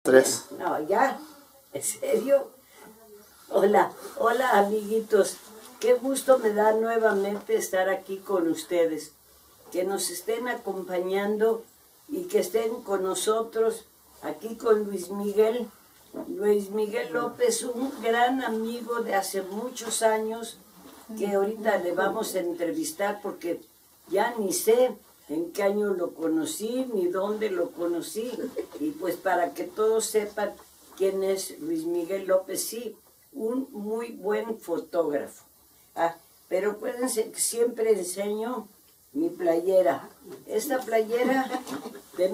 Tres. No, ya, ¿en serio? Hola, hola amiguitos. Qué gusto me da nuevamente estar aquí con ustedes. Que nos estén acompañando y que estén con nosotros aquí con Luis Miguel. Luis Miguel López, un gran amigo de hace muchos años que ahorita le vamos a entrevistar porque ya ni sé en qué año lo conocí ni dónde lo conocí. Y pues para que todos sepan quién es Luis Miguel López, sí, un muy buen fotógrafo. Pero acuérdense que siempre enseño mi playera. Esta playera de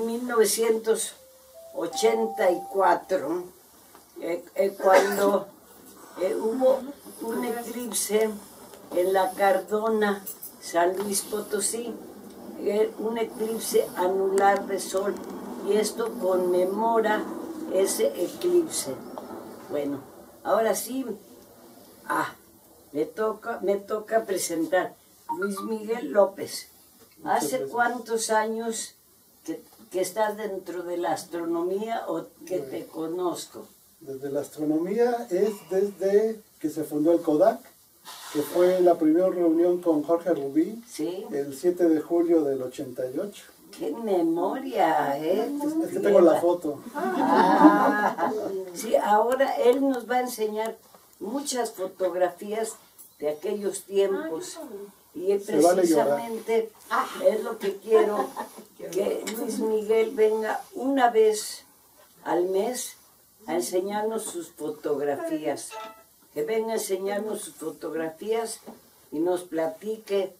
1984, cuando hubo un eclipse en la Cardona, San Luis Potosí, un eclipse anular de sol, y esto conmemora ese eclipse. Bueno, ahora sí, me toca presentar Luis Miguel López. ¿Hace cuántos años que estás dentro de la astronomía o que te conozco? Desde la astronomía es desde que se fundó el Kodak, que fue la primera reunión con Jorge Rubí, ¿sí? El 7 de julio del 88. ¡Qué memoria! Es que tengo la foto. Sí, ahora él nos va a enseñar muchas fotografías de aquellos tiempos. Y precisamente es lo que quiero, que Luis Miguel venga una vez al mes a enseñarnos sus fotografías. Que venga a enseñarnos sus fotografías y nos platique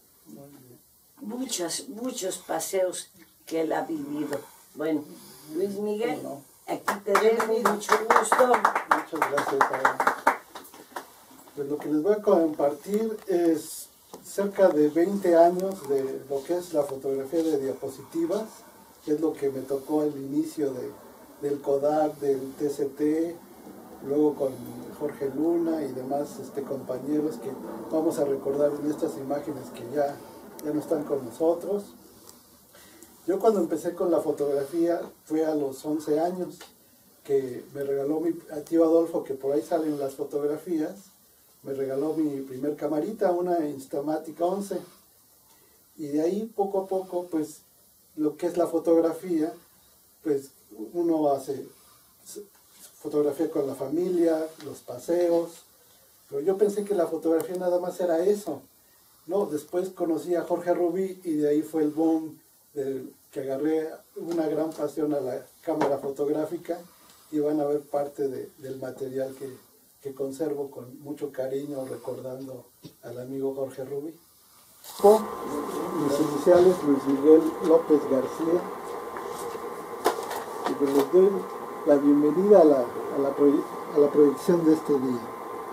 muchos paseos que él ha vivido. Bueno, Luis Miguel, aquí te dejo, mucho gusto. Muchas gracias. Pues lo que les voy a compartir es cerca de 20 años de lo que es la fotografía de diapositivas, que es lo que me tocó al inicio del Kodak, del TCT, luego con Jorge Luna y demás compañeros que vamos a recordar en estas imágenes que ya no están con nosotros. Yo cuando empecé con la fotografía fue a los 11 años, que me regaló mi tío Adolfo, que por ahí salen las fotografías, me regaló mi primer camarita, una Instamatic 11, y de ahí poco a poco, pues, lo que es la fotografía, pues, uno hace fotografía con la familia, los paseos, pero yo pensé que la fotografía nada más era eso, ¿no? Después conocí a Jorge Rubí y de ahí fue el boom que agarré una gran pasión a la cámara fotográfica, y van a ver parte del material que conservo con mucho cariño recordando al amigo Jorge Rubí. Mis iniciales, Luis Miguel López García, y pues les doy la bienvenida a la proyección de este día.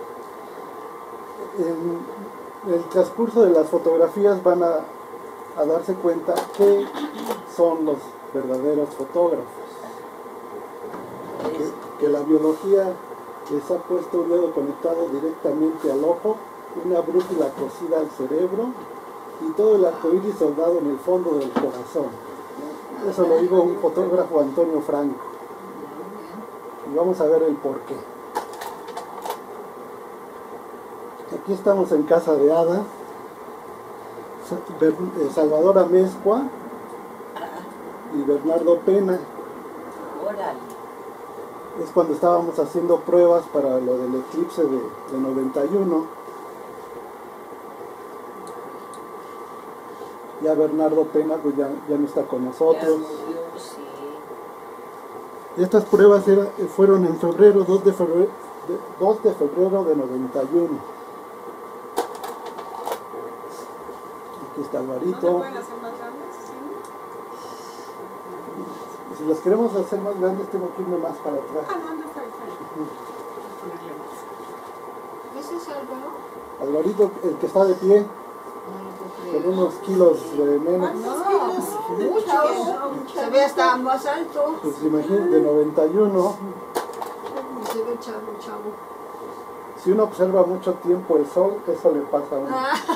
En el transcurso de las fotografías van a darse cuenta que son los verdaderos fotógrafos, que la biología les ha puesto un dedo conectado directamente al ojo, una brújula cosida al cerebro y todo el arcoíris soldado en el fondo del corazón. Eso lo dijo un fotógrafo, Antonio Franco. Y vamos a ver el porqué. Aquí estamos en Casa de Hada, Salvador Amezcua y Bernardo Pena. Es cuando estábamos haciendo pruebas para lo del eclipse de 91. Ya Bernardo Pena pues ya no está con nosotros. Y estas pruebas fueron en febrero, 2 de febrero de 91. Aquí está Alvarito. ¿No pueden hacer más grandes? Si las queremos hacer más grandes, tengo que irme más para atrás. No, está bien. ¿Ese es Álvaro? Alvarito, el que está de pie, con unos kilos de menos. Mucho. Se ve hasta más alto. Pues imagínate, de 91. Se ve chavo. Si uno observa mucho tiempo el sol, eso le pasa a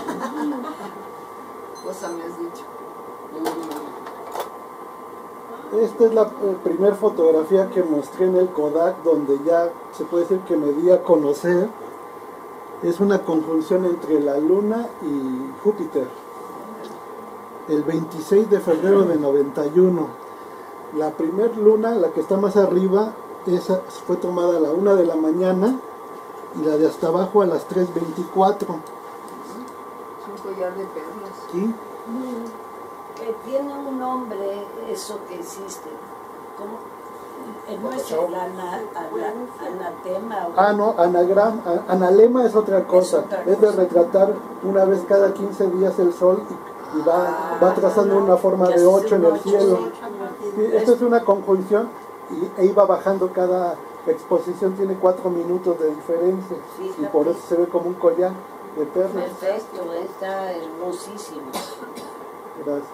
uno. Cosa me has dicho. Esta es la primera fotografía que mostré en el Kodak, donde ya se puede decir que me di a conocer. Es una conjunción entre la Luna y Júpiter. El 26 de febrero de 91. La primer luna, la que está más arriba, esa fue tomada a la 1 de la mañana y la de hasta abajo a las 3:24. Es un collar de perlas. ¿Sí? Tiene un nombre eso que hiciste. ¿Cómo? No es el anatema. Ah, no, analema es otra cosa. otra Es de cosa. retratar una vez cada 15 días el sol y va trazando una forma de 8 en el cielo. Sí, esto es una conjunción e iba bajando cada exposición, tiene 4 minutos de diferencia y por eso se ve como un collar de perlas. Perfecto, está hermosísimo. Gracias.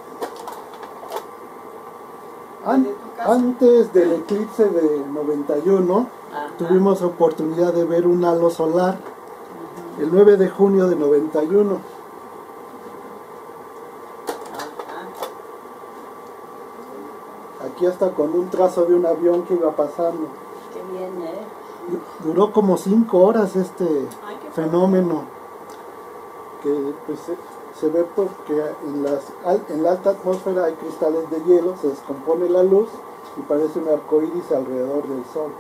Antes del eclipse de 91 Ajá. tuvimos oportunidad de ver un halo solar el 9 de junio de 91. Ajá. Aquí hasta con un trazo de un avión que iba pasando. Qué bien, ¿eh? Duró como 5 horas este fenómeno, que pues, se ve porque en la alta atmósfera hay cristales de hielo, se descompone la luz y parece un arco iris alrededor del sol.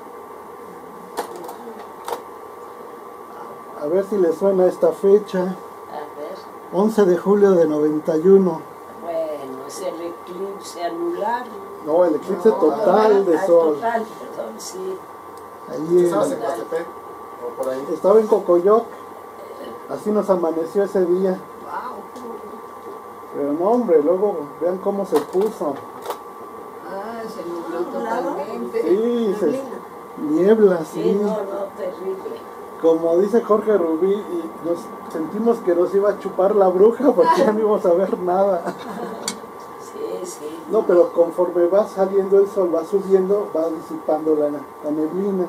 A ver si le suena esta fecha, A ver. 11 de julio de 91. Bueno, es el eclipse anular. No, el eclipse total de sol. Total, perdón, sí. Ahí ¿Estabas en Coatepec o por ahí? estaba en Cocoyoc, así nos amaneció ese día. Wow. Pero no, hombre, luego vean cómo se puso. Ah, se nubló totalmente. Sí, niebla, Sí, sí. no, terrible. Como dice Jorge Rubí, y nos sentimos que nos iba a chupar la bruja porque ya no íbamos a ver nada. Sí, sí. No, pero conforme va saliendo el sol, va subiendo, va disipando la neblina.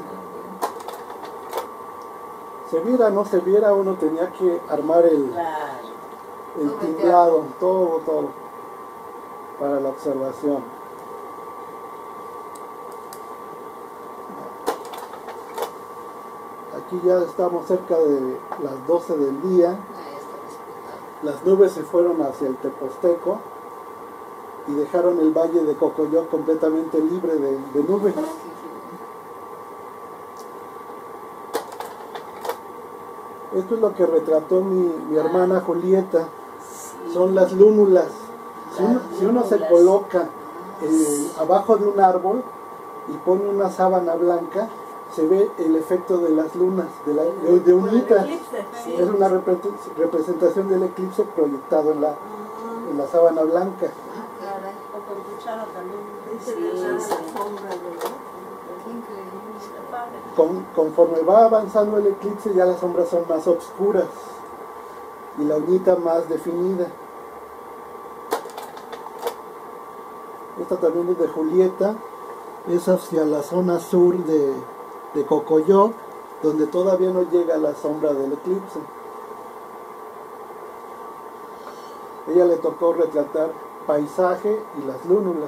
Se viera o no se viera, uno tenía que armar el Claro. tinglado, todo, para la observación. Aquí ya estamos cerca de las 12 del día. Ah, está despejado. Las nubes se fueron hacia el Teposteco y dejaron el valle de Cocoyoc completamente libre de nubes. Esto es lo que retrató mi hermana Julieta. Sí. Son las lúnulas. Si uno se lúnulas. coloca abajo de un árbol y pone una sábana blanca, se ve el efecto de las lunas, de unitas. Sí. Es una representación del eclipse proyectado en la sábana blanca. Caray. O con cuchara también. Sí, La sí. sombra, ¿verdad? Qué increíble. Está padre. Conforme va avanzando el eclipse, ya las sombras son más oscuras y la uñita más definida. Esta también es de Julieta, es hacia la zona sur de Cocoyoc, donde todavía no llega la sombra del eclipse. Ella le tocó retratar paisaje y las lúnulas.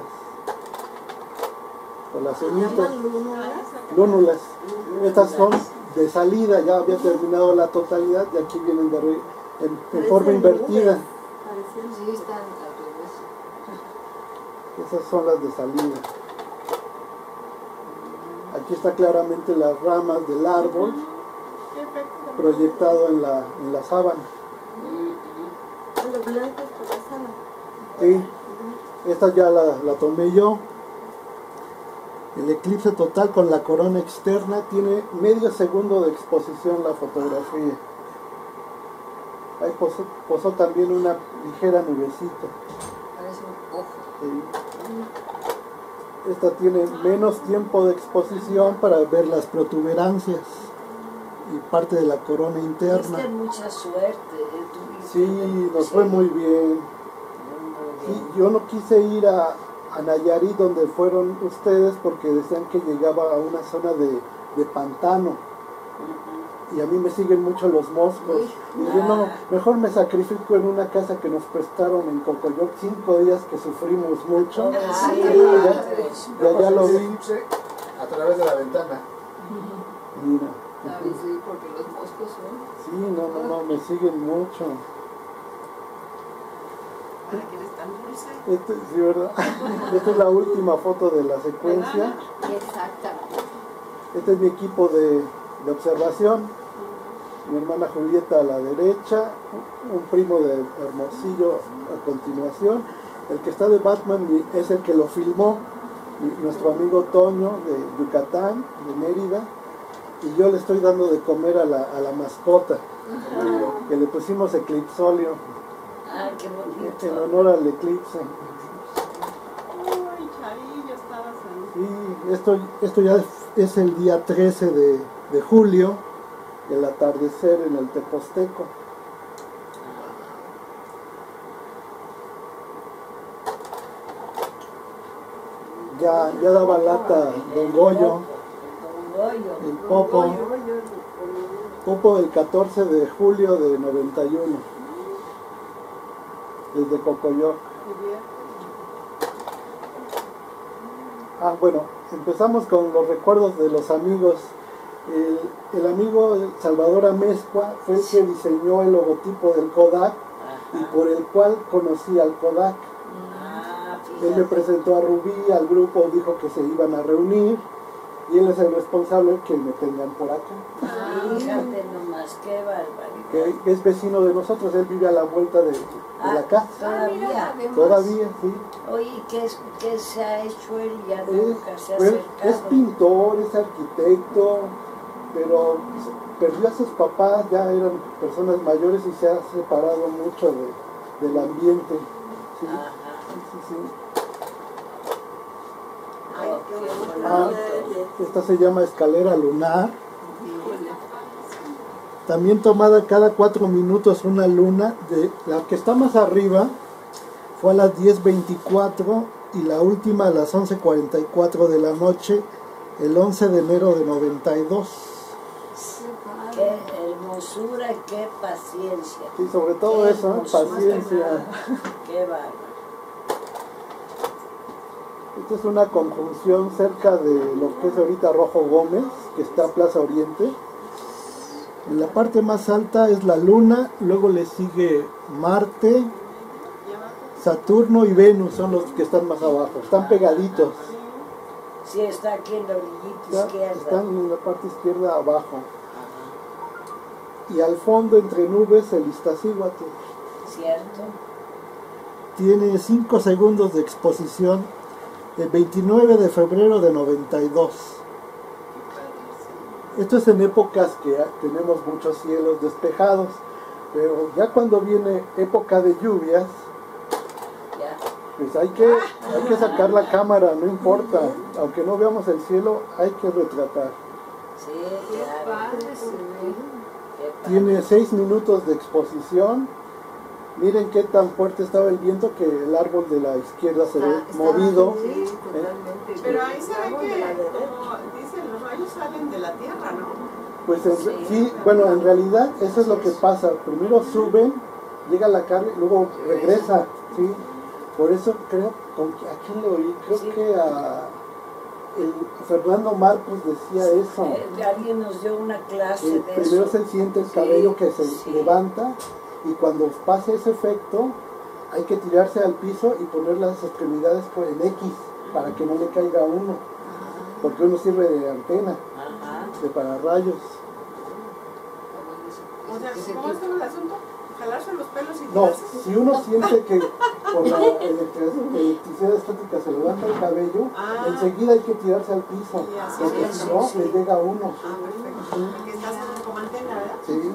Con las uñitas. ¿Llaman lúnulas? Lúnulas. Estas son de salida, ya había terminado la totalidad y aquí vienen en forma invertida. Sí, están al revés. Esas son las de salida. Aquí está claramente las ramas del árbol proyectado en la sábana. Lo blanco es por la sala. Sí, esta ya la tomé yo. El eclipse total con la corona externa tiene medio segundo de exposición la fotografía. Ahí posó también una ligera nubecita. Parece un ojo. Sí. Esta tiene menos tiempo de exposición para ver las protuberancias y parte de la corona interna. Tuviste mucha suerte. Sí, nos fue muy bien. Sí, yo no quise ir a Nayarit donde fueron ustedes porque decían que llegaba a una zona de pantano. y a mí me siguen mucho los moscos. Y yo no, mejor me sacrifico en una casa que nos prestaron en Cocoyoc 5 días que sufrimos mucho. Sí, Ya lo vi. A través de la ventana. Mira. A ver, sí, porque los moscos son. Sí, no, me siguen mucho. ¿Para qué eres tan dulce? Sí, ¿verdad? Esta es la última foto de la secuencia. Exactamente. Este es mi equipo de observación. Mi hermana Julieta a la derecha, un primo de Hermosillo a continuación. El que está de Batman es el que lo filmó, nuestro amigo Toño de Yucatán, de Mérida. Y yo le estoy dando de comer a la mascota, que le pusimos Eclipsolio, Ah, qué bonito. en honor al eclipse. Uy, Charillo, estabas en... Y esto ya es el día 13 de julio, el atardecer en el Teposteco. Ya daba lata Don Goyo, Don Goyo. el Popo del 14 de julio de 91, desde Cocoyoc. Bueno, empezamos con los recuerdos de los amigos. El amigo Salvador Amezcua fue el que diseñó el logotipo del Kodak y por el cual conocí al Kodak. Él me presentó a Rubí, al grupo, dijo que se iban a reunir y él es el responsable que me tengan por acá. Fíjate nomás, qué barbaridad. Que es vecino de nosotros, él vive a la vuelta de la casa. Todavía. Todavía, sí. Oye, ¿qué se ha hecho él? Ya nunca se ha Es acercado. pintor, es arquitecto, pero perdió a sus papás, ya eran personas mayores y se ha separado mucho del ambiente. Sí, Ajá. sí. Ay, qué Esta se llama escalera lunar. También tomada cada 4 minutos una luna. La que está más arriba fue a las 10:24 y la última a las 11:44 de la noche, el 11 de enero de 92. Qué hermosura, qué paciencia. Sí, sobre todo Qué eso, hermosura. paciencia. Qué bárbaro. Esta es una conjunción cerca de lo que es ahorita Rojo Gómez, que está Plaza Oriente. En la parte más alta es la Luna, luego le sigue Marte, Saturno y Venus son los que están más abajo, están pegaditos. Sí, está aquí en la orillita izquierda. Están en la parte izquierda abajo. Y al fondo, entre nubes, el Iztaccíhuatl. ¿Cierto? Tiene 5 segundos de exposición, el 29 de febrero de 92. Esto es en épocas que tenemos muchos cielos despejados, pero ya cuando viene época de lluvias, Ya. pues hay que sacar la cámara, no importa, aunque no veamos el cielo, hay que retratar. Sí, Qué claro. padre se ve. Qué padre. Tiene 6 minutos de exposición. Miren qué tan fuerte estaba el viento que el árbol de la izquierda se ve movido. Sí, totalmente. Pero ahí se ve Vamos de que, la derecha. como dicen, los rayos salen de la tierra, ¿no? Pues Sí. sí, bueno, en realidad eso es lo que pasa. Primero suben, llega la carga y luego regresa, ¿sí? Por eso creo, ¿a quién le oí? Creo Sí. que a Fernando Marcos decía eso. Alguien nos dio una clase de Primero eso. se siente el cabello Sí, que se sí. levanta y cuando pasa ese efecto hay que tirarse al piso y poner las extremidades en X para que no le caiga a uno, porque uno sirve de antena, Ajá. de pararrayos. O sea, ¿cómo es el asunto? ¿Jalarse los pelos y No, tirarse? si uno siente que por la electricidad estática se levanta el cabello, Ah. enseguida hay que tirarse al piso, Y así porque es, si no, sí. le llega a uno. Ah, perfecto. Porque estás como antena, ¿verdad? Sí.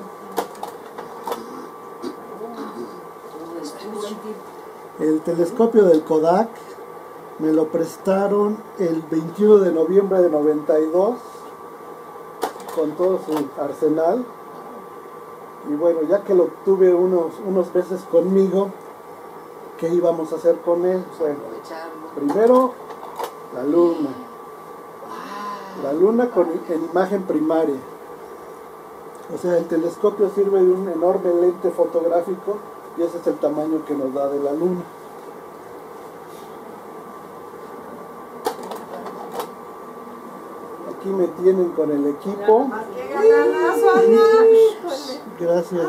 El telescopio del Kodak me lo prestaron el 21 de noviembre de 92 con todo su arsenal. Y bueno, ya que lo tuve unos meses conmigo, ¿qué íbamos a hacer con él? Bueno, primero la luna con en imagen primaria. O sea, el telescopio sirve de un enorme lente fotográfico y ese es el tamaño que nos da de la luna. Aquí me tienen con el equipo. Más que galanazo, Ana. Gracias.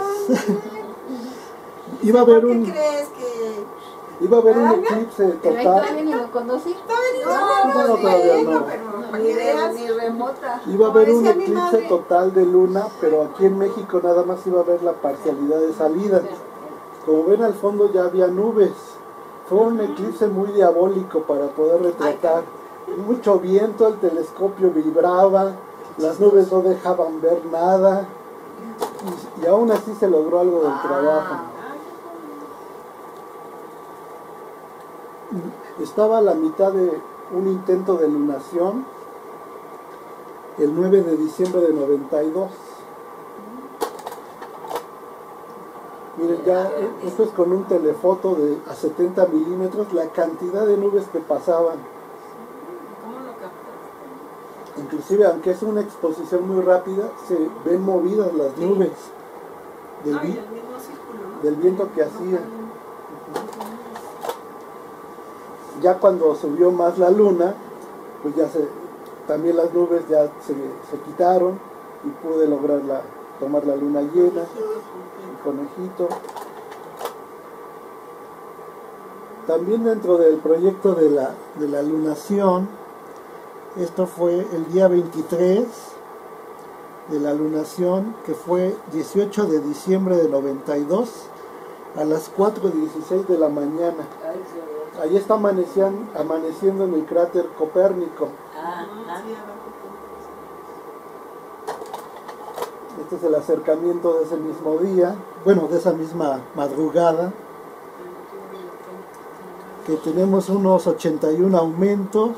Iba a haber ¿Por qué un crees que eclipse Pero ahí total. todavía ni lo conocí. No, todavía no. pero para Ni, que veas, ni remota. Iba a haber un Decía mi eclipse madre. total de luna, pero aquí en México nada más iba a haber la parcialidad de salida. Como ven al fondo ya había nubes. Fue un eclipse muy diabólico para poder retratar. Mucho viento, el telescopio vibraba, las nubes no dejaban ver nada y aún así se logró algo del trabajo. Estaba a la mitad de un intento de lunación el 9 de diciembre de 92. Miren, ya esto es con un telefoto a 70 milímetros, la cantidad de nubes que pasaban. ¿cómo lo captas? Inclusive, aunque es una exposición muy rápida, se ven movidas las nubes del, Ay, vi- el mismo círculo, ¿no? del viento que hacía. Ya cuando subió más la luna, pues ya también las nubes ya se quitaron y pude lograr tomar la luna llena, el conejito. También dentro del proyecto de la lunación, esto fue el día 23 de la lunación, que fue 18 de diciembre de 92, a las 4:16 de la mañana. Ay, qué bueno. Ahí está amaneciendo en el cráter Copérnico. Ah, ah. Sí, abajo. Este es el acercamiento de ese mismo día, bueno, de esa misma madrugada, que tenemos unos 81 aumentos,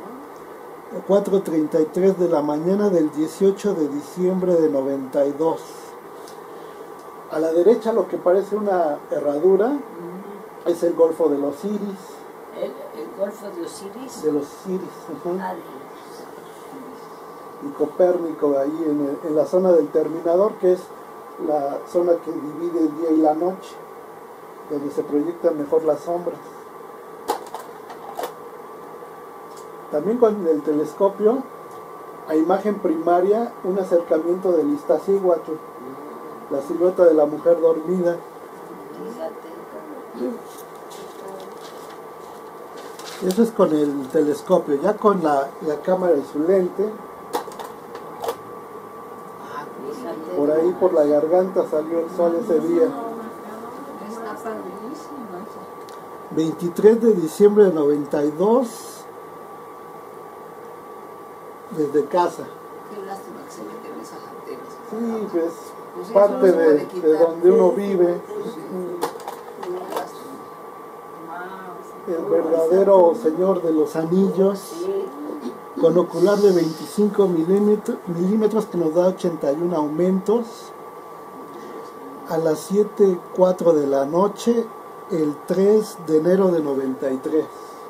4:33 de la mañana del 18 de diciembre de 92. A la derecha, lo que parece una herradura es el Golfo de los Iris. El Golfo de Osiris. De los Iris, ujú. Ah, Y Copérnico ahí en la zona del terminador, que es la zona que divide el día y la noche, donde se proyectan mejor las sombras. También con el telescopio, a imagen primaria, un acercamiento del Iztaccíhuatl, la silueta de la mujer dormida. fíjate. Eso es con el telescopio. Ya con la cámara y su lente, Fíjate. por ahí por la garganta salió el sol ese día. Está padrísimo. 23 de diciembre de 92, desde casa. Qué lástima que se meten esas antenas. Sí, pues Pues sí, parte eso no se de puede quitar. donde uno vive. Qué lástima. El verdadero Señor de los Anillos, Sí, con ocular de 25 milímetros que nos da 81 aumentos, a las 7:04 de la noche, el 3 de enero de 93.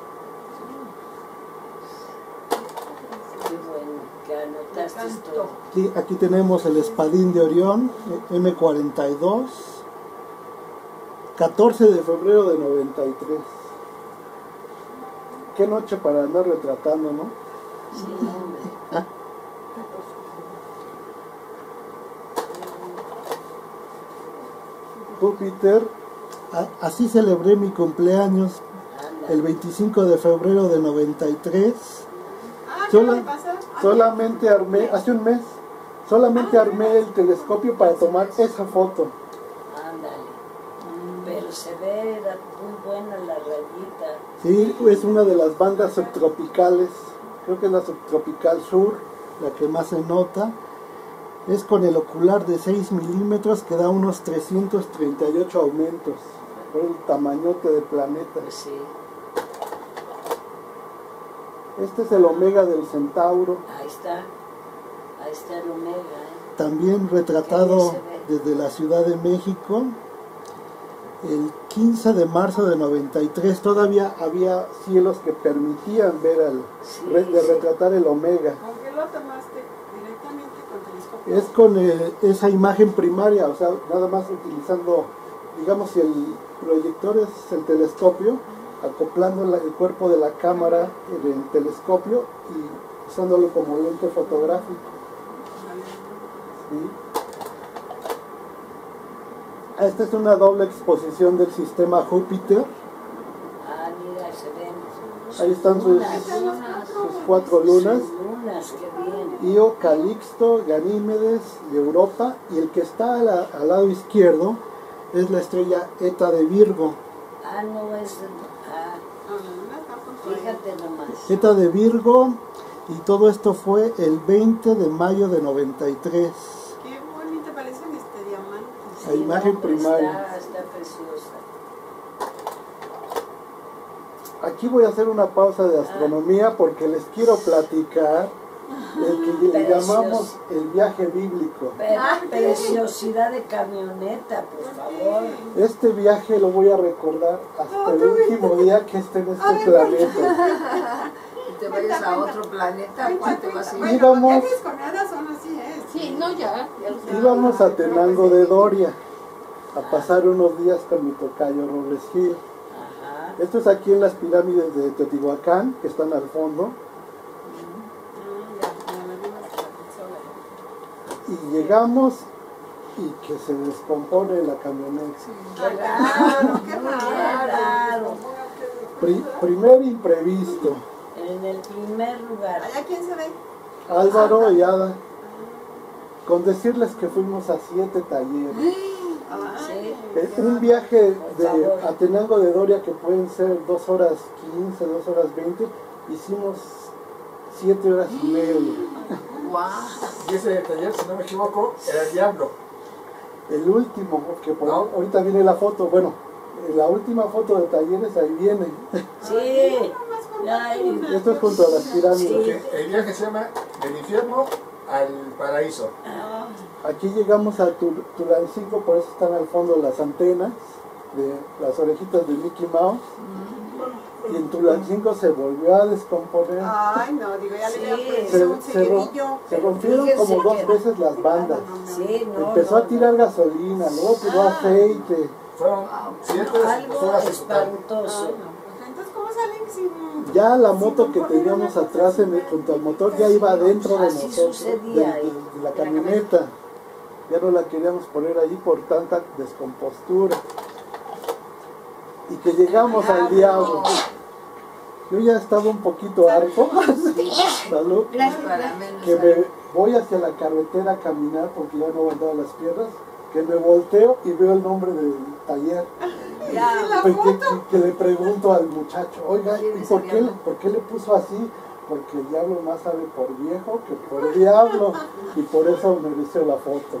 qué bueno que anotaste todo. Aquí tenemos el Espadín de Orión, M42, 14 de febrero de 93. Qué noche para andar retratando, ¿no? Sí, hombre. Júpiter, así celebré mi cumpleaños Anda. el 25 de febrero de 93. Ah, ¿qué Sola- le pasa? Solamente armé, hace un mes, solamente armé el telescopio para tomar esa foto. Ándale. Pero se ve, era muy buena la rayita. Sí, es una de las bandas subtropicales, creo que es la subtropical sur, la que más se nota. Es con el ocular de 6 milímetros que da unos 338 aumentos, por el tamañote del planeta. Pues sí. Este es el Omega del Centauro, Ahí está el Omega, ¿eh? también retratado Qué bien se ve. desde la Ciudad de México. El 15 de marzo de 93 todavía había cielos que permitían ver Sí, de sí. retratar el Omega. ¿Con qué lo tomaste? ¿Directamente con telescopio? Es con esa imagen primaria, o sea, nada más utilizando, digamos, si el proyector es el telescopio, acoplando el cuerpo de la cámara en el telescopio y usándolo como lente fotográfico. ¿Sí? Esta es una doble exposición del sistema Júpiter. Ah, mira, se ven. Ahí están sus 4 lunas. Lunas, qué bien. Io, Calixto, Ganímedes y Europa, y el que está al lado izquierdo es la estrella Eta de Virgo. Ah, no es. Ah, fíjate nomás. Eta de Virgo, y todo esto fue el 20 de mayo de 93. Qué bonita, parecen diamantes. La imagen hombre, primaria. Está preciosa. Aquí voy a hacer una pausa de astronomía porque les quiero platicar el que le llamamos el viaje bíblico. Preciosidad de camioneta, por favor. Este viaje lo voy a recordar hasta el último día que esté en este planeta. Y te vayas a otro planeta, ¿cuál te vas a ir? Íbamos, Con nada son así, ¿eh? Sí, no, ya. íbamos a Tenango de Doria a pasar unos días con mi tocayo Robles Gil. Ajá. Esto es aquí en las pirámides de Teotihuacán, que están al fondo. Y llegamos y que se descompone la camioneta. Qué raro, qué raro. Primer imprevisto. En el primer lugar. ¿Allá quién se ve? Álvaro y Ada. Con decirles que fuimos a 7 talleres. Sí. Un viaje Por favor. a Tenango de Doria que pueden ser 2 horas 15, 2 horas 20. Hicimos 7 horas y media. Guau. Y ese taller, si no me equivoco, era el Diablo. El último, que No. ahorita viene la foto, bueno, la última foto de talleres ahí viene. Sí. Ay, Esto es junto a las pirámides. Sí. Porque el viaje se llama Del infierno al paraíso. Aquí llegamos a Tulancingo, por eso están al fondo las antenas de las orejitas de Mickey Mouse. Y en Tulancingo se volvió a descomponer. Ay, no, digo, ya le Sí. había puesto un seguidillo. Se rompieron Fíjese como 2 que- veces las bandas. sí, no. Empezó a tirar gasolina, luego tiró aceite. Fueron 7 Algo horas en total. espantoso. Entonces, ¿cómo salen sin...? Ya la moto que teníamos atrás junto al motor ya iba dentro de Así nosotros, sucedía ahí. de la camioneta. Ya no la queríamos poner allí por tanta descompostura. Y que llegamos al diablo. Yo ya estaba un poquito harto. Salud. Para menos. Que me voy hacia la carretera a caminar porque ya no aguantaba las piernas. Que me volteo y veo el nombre del taller. Que le pregunto al muchacho, oiga, ¿y por qué le puso así? Porque el diablo más sabe por viejo que por diablo. Y por eso mereció la foto.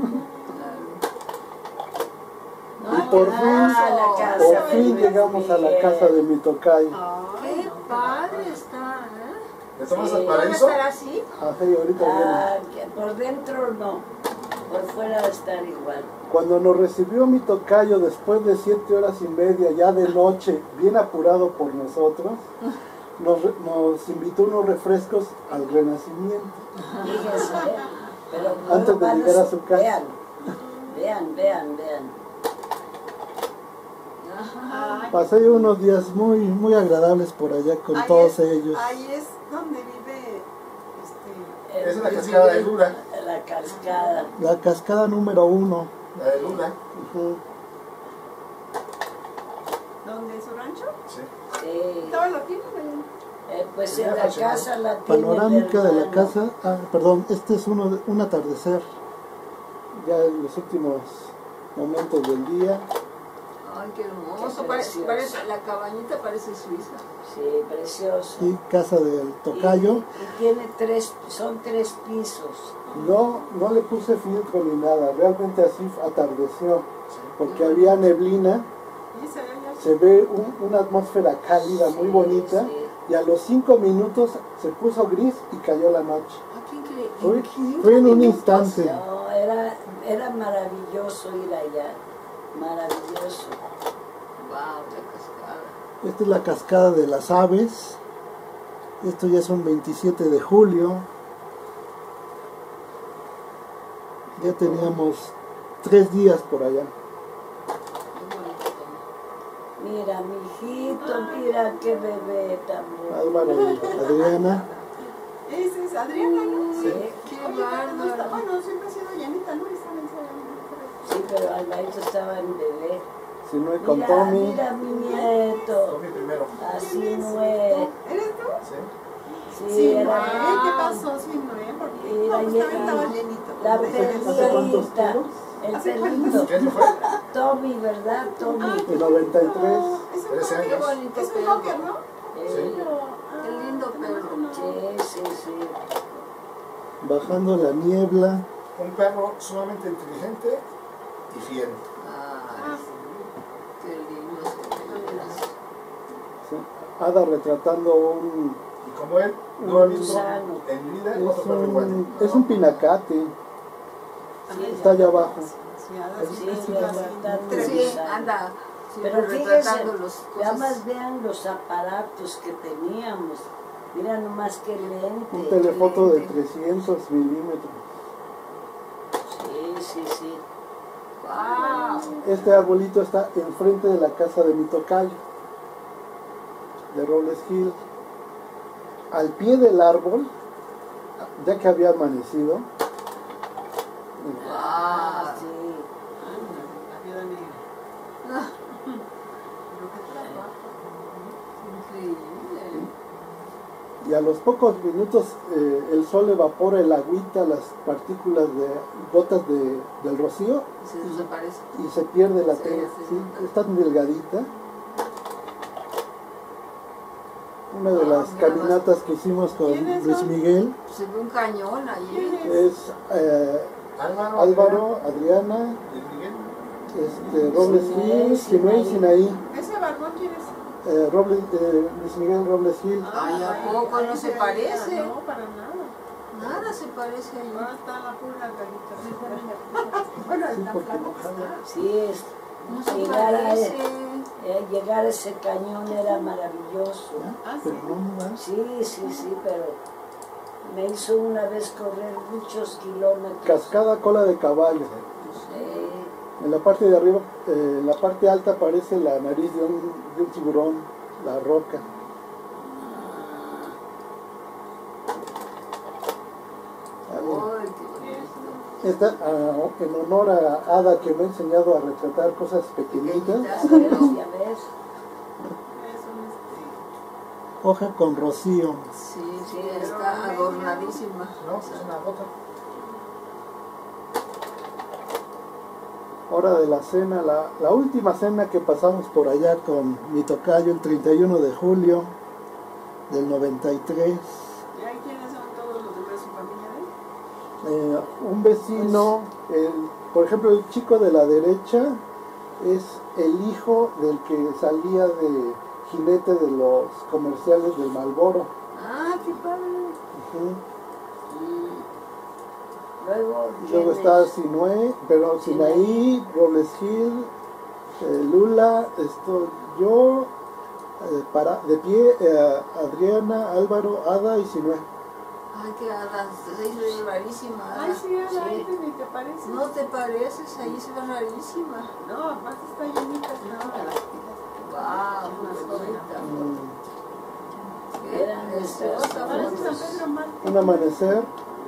Y por fin llegamos a la casa de mi tocayo. Qué padre está, ¿eh? ¿Le tomas Sí. al ¿Van a paraíso? estar así? Así, ahorita viene. Ah, que por dentro no. Por fuera va a estar igual. Cuando nos recibió mi tocayo después de 7 horas y media, ya de noche, bien apurado por nosotros, nos invitó unos refrescos al Renacimiento. Fíjense. Pero Antes de van llegar a su casa. Vean. Pasé unos días muy agradables por allá con todos ellos. Ahí es donde vive... Es la cascada de Lula. La cascada. La cascada número 1. La de Lula. ¿Dónde es su rancho? Sí. Sí. Todo lo tiene. Pues Sí, en la fascinante. casa la tiene Panorámica de la hermano. casa. Ah, perdón, este es un atardecer. Ya en los últimos momentos del día. Ay, qué hermoso. Qué Parece, precioso. la cabañita parece suiza. Sí, precioso. Y casa del tocayo. Y tiene son 3 pisos. No le puse filtro ni nada. Realmente así atardeció. Porque había neblina. Y se ve ya. Se ve una atmósfera cálida, muy Sí, bonita. sí. Y a los 5 minutos se puso gris y cayó la noche. ¿A quién cree? Fue en un instante. No, era maravilloso ir allá. Maravilloso. Wow, la cascada. Esta es la cascada de las aves. Esto ya es un 27 de julio. Ya teníamos 3 días por allá. Qué bonito todo. Mira, mi hijito, mira qué bebé tan bonito. Álvaro y Adriana. Esa es Adriana, ¿no? Sí. Qué Oye, pero no está, bárbaro. bueno, siempre ha sido llanita, ¿no? Está ensayando. Sí, pero Alvarito estaba en bebé. Si no hay con Mira, Tommy. mira mi nieto. Tommy primero. Así no es. ¿Eres tú? ¿Sí? Sí, Sí, era ¿qué pasó? Sí, no, ¿eh? Porque Era no, pues también estaba llenito. la ¿Hace cuántos perrita. kilos? El ¿Hace perrito. ¿Qué año fue? Tommy, ¿verdad? Tommy. El 93. Es un 13 cocker, años. bonito es un perro. cocker, ¿no? Eh, Qué lindo perro. sí, sí, sí. Bajando la niebla. Un perro sumamente inteligente y fiel. Ay, qué lindo se ve, verás. ¿Sí? Ada retratando un... Y como él, no ha visto Gusano. en mi vida Es otro perro igual. es un pinacate. Está allá abajo. Sí, ahora sí, Sí, sí, retratando sí. Sí, gusano. anda. Pero Siempre fíjense, retratando los nada más cosas. vean los aparatos que teníamos. Mira nomás qué lente. Un telefoto de lente. 300 milímetros. Sí, sí, sí. ¡Wow! Este arbolito está enfrente de la casa de mi tocayo, de Robles Hill. Al pie del árbol, ya que había amanecido, Ah, sí. La viuda negra. Increíble. y a los pocos minutos el sol evapora el agüita, las partículas de gotas del rocío, Se desaparece. y se pierde la Sí, tela. sí, ¿Sí? sí. Es tan delgadita. Una de Ah, las mira, caminatas que hicimos con ¿Quiénes Luis son? Miguel Se ve un cañón allí. es Álvaro, Álvaro, Adriana, Luis Miguel. Robles Sinaí, Hill, Sinaí, Sinaí, ¿Ese barbón quién es? Luis Miguel Robles Hill. Ay, ¿a poco no se parece? No, para nada. Nada se parece Ahora allí. está la pura carita. Bueno, está flaco. Sí, es, No se llegar, parece. llegar a ese cañón era maravilloso. Ah, sí. Pero no, ¿verdad? Sí, sí, sí, pero me hizo una vez correr muchos kilómetros. Cascada Cola de Caballo. En la parte de arriba, en la parte alta aparece la nariz de un tiburón, la roca. Ay, qué bonito. Esta, en honor a Ada, que me ha enseñado a retratar cosas pequeñitas, Ya ves, ya ves. Es un hoja con rocío. Sí, sí, está adornadísima. No, es una gota. Hora de la cena, la última cena que pasamos por allá con mi tocayo el 31 de julio del 93. ¿Y ahí quiénes son todos los demás de su familia de él? Un vecino, por ejemplo, el chico de la derecha es el hijo del que salía de jinete de los comerciales del Marlboro. Ah, qué padre. Luego, Luego está Sinaí, pero Sinaí, Robles Hill, Lula, yo, de pie, Adriana, Álvaro, Ada y Sinaí. Ay, qué hadas. Se hizo rarísima. Ay, sí, a la Sí. gente ni te parece. No te pareces, ahí se ve rarísima. No, aparte está llenita. No, Wow, una bonita. Eran nuestras parece San Pedro Mártir. Un amanecer,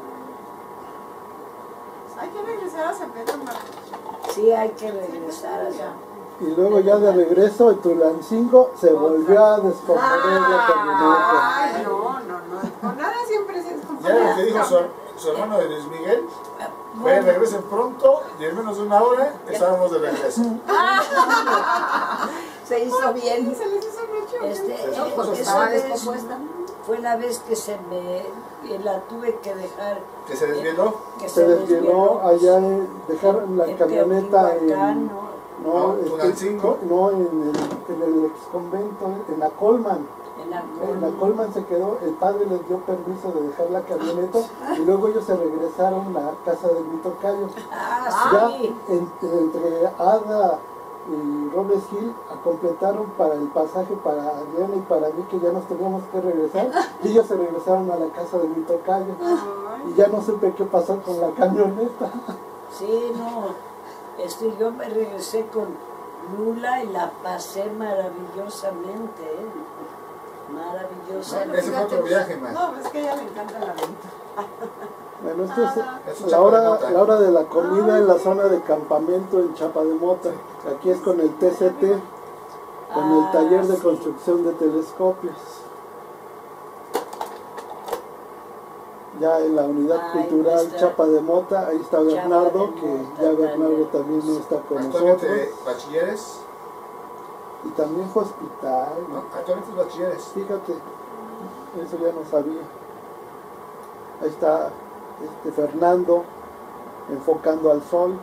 Hay que regresar a San Pedro Mártir. sí hay que regresar allá. y luego ya de regreso en Tulancingo se volvió a descomponer la camioneta. Ay, no. Con nada siempre se Ya descompone. lo que dijo su hermano de Luis Miguel, que regresen pronto y en menos de una hora estábamos de regreso. Se hizo bien. Se les hizo mucho. No, Pues esa estaba vez descompuesta. fue la vez que la tuve que dejar. Que se desvieló. Que Se desvieló allá, dejaron la en camioneta Teotihuacán, en... No, Tulancingo. No, en el ex convento, en la Colman. en la En la Colman se quedó, el padre les dio permiso de dejar la camioneta y luego ellos se regresaron a casa de mi tocayo. Ah, Ya sí. entre Ada y Robles Hill completaron para el pasaje para Adriana y para mí, que ya nos teníamos que regresar, y ellos se regresaron a la casa de mi tocayo. Y ya no supe qué pasó con la camioneta. Sí, no. Yo me regresé con Lula y la pasé maravillosamente, ¿eh? Maravillosamente. Ese fue otro viaje, man. No, es que a ella le encanta la venta. Bueno, esta Es es un la Chapa de hora, Mota. la hora de la comida en la zona de campamento en Chapa de Mota. Aquí es con el TCT, con el taller de sí. construcción de telescopios. Ya en la unidad Ay, cultural nuestra Chapa de Mota, ahí está Chapa Bernardo, de que Mota ya Bernardo también. también no está con nosotros. Actualmente bachilleres, Y también fue hospital. ¿no? Actualmente bachilleres. Fíjate, eso ya no sabía. Ahí está Fernando enfocando al sol.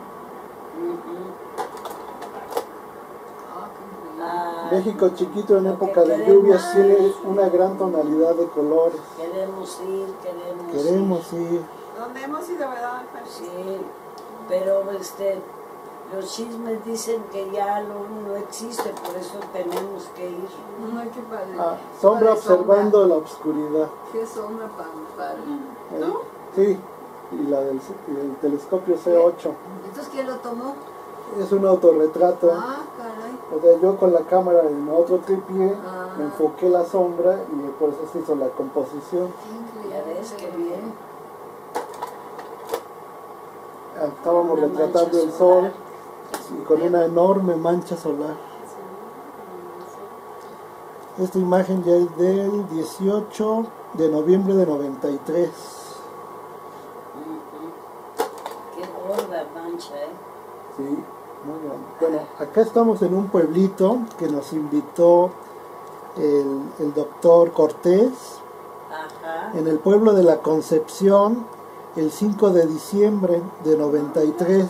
Ah, México chiquito en lo época que de lluvias queremos tiene ir. una gran tonalidad de colores. Queremos ir. Queremos ir. ¿Dónde hemos ido, verdad? Sí, pero los chismes dicen que ya no existe, por eso tenemos que ir. Ay, qué padre. Sombra Padre, observando la oscuridad. Qué sombra tan padre. Sí, y la del telescopio C8. Entonces, ¿quién lo tomó? Es un autorretrato. Ah, caray. O sea, yo con la cámara en otro tripié Ah. me enfoqué la sombra y por eso se hizo la composición. Qué Ya increíble. ves qué bien. Estábamos Una retratando mancha el sol solar. y con una enorme mancha solar. Esta imagen ya es del 18 de noviembre de 93. Qué gorda mancha, ¿eh? Sí, muy grande. Bueno, acá estamos en un pueblito que nos invitó el doctor Cortés, Ajá. en el pueblo de la Concepción, el 5 de diciembre de 93.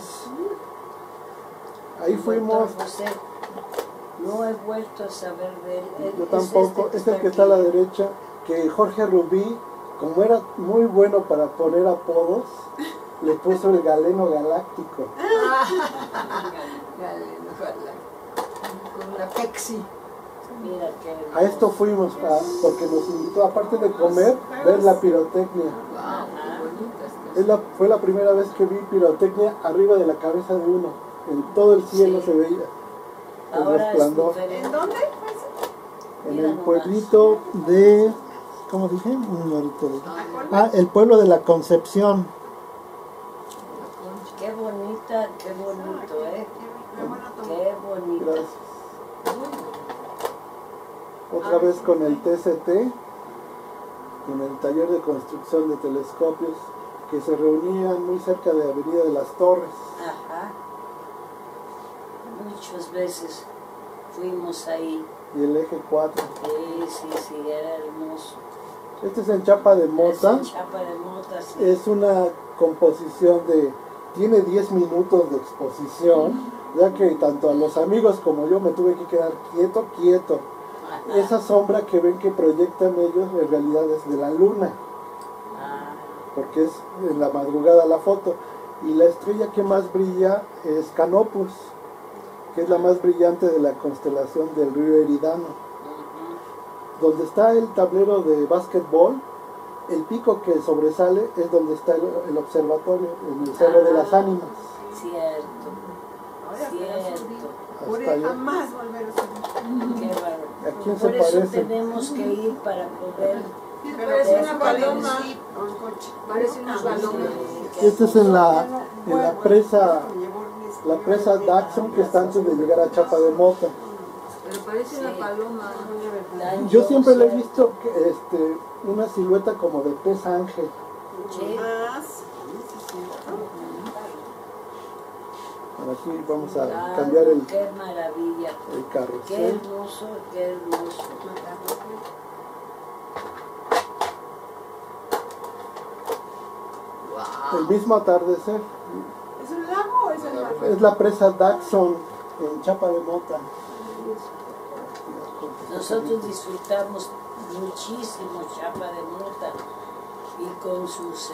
Ahí fuimos, Doctor José, no he vuelto a saber de él. yo Es tampoco, que es el que está a la derecha, que Jorge Rubí, como era muy bueno para poner apodos, le puso el Galeno Galáctico. Galeno, ojalá. Con la Pexi. Mira qué A esto fuimos, porque nos invitó, aparte de comer, ver la pirotecnia. Wow, qué bonitas. Fue la primera vez que vi pirotecnia arriba de la cabeza de uno. En todo el cielo Sí. se veía el Ahora es resplandor. diferente. ¿En dónde? En Mira el nomás. pueblito de... ¿Cómo dije? El pueblo de la Concepción. Qué bonita, qué bonito, ¿eh? Qué bueno tomó. Qué bonita. Gracias. Otra vez con el TCT, con el taller de construcción de telescopios, que se reunían muy cerca de Avenida de las Torres. Ajá. Muchas veces fuimos ahí. Y el eje 4. Sí, era hermoso. Este es en Chapa de Mota. Es en Chapa de Mota, sí. Es una composición tiene 10 minutos de exposición, ya que tanto a los amigos como yo me tuve que quedar quieto. Ajá. Esa sombra que ven que proyectan ellos en realidad es de la luna, Ah, porque es en la madrugada la foto. Y la estrella que más brilla es Canopus, que es la más brillante de la constelación del río Eridano. ujú. Donde está el tablero de básquetbol, el pico que sobresale es donde está el observatorio, en el Cerro de las Ánimas. Cierto, Ahora cierto. Juré Hasta allá. jamás volver a subir. Qué bárbaro. ¿A quién se Por eso parece? tenemos que ir para poder... Pero Parece es una una paloma. paloma. Parece una paloma. Este es en la presa, la presa Daxon, que está antes de llegar a Chapa de Mota. Pero parece una paloma. Yo siempre le he visto una silueta como de pez ángel. Sí. Ah, sí, sí. Ahora aquí vamos a Claro, cambiar el qué maravilla. Qué carrusel. hermoso, qué hermoso. El mismo atardecer. ¿Es un lago o es el mar? Es la presa Daxon en Chapa de Mota. Nosotros disfrutamos muchísimo Chapa de Mota y con sus,